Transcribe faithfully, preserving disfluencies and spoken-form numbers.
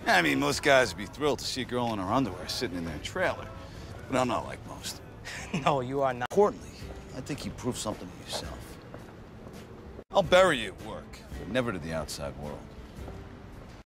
I mean, most guys would be thrilled to see a girl in her underwear sitting in their trailer. But I'm not like most. No, you are not. Importantly, I think you proved something to yourself. I'll bury you at work, but never to the outside world.